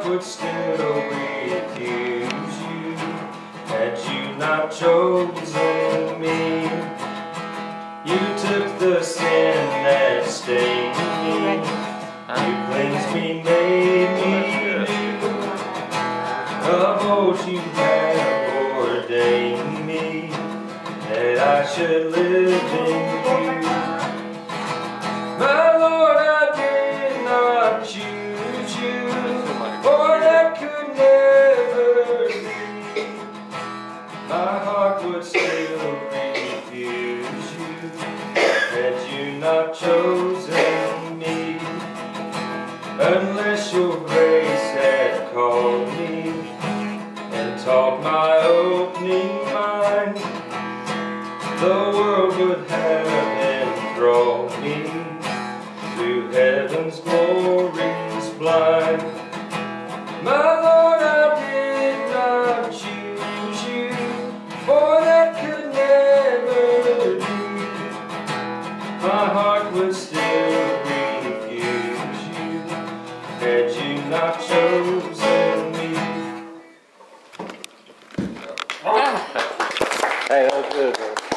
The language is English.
would still refuse you had you not chosen me. You took the sin that stained me, you cleansed me, made me new. Of old you have ordained me that I should live in you. My Lord, I did not choose you, for that could never be. My heart would still refuse you had you not chosen me. Unless your grace had called me and taught my opening mind, the world would have enthralled me to heaven's glories blind. My Lord, I did not choose you, for that could never be. My heart would still refuse you had you not chosen me. Hey, that was good, man.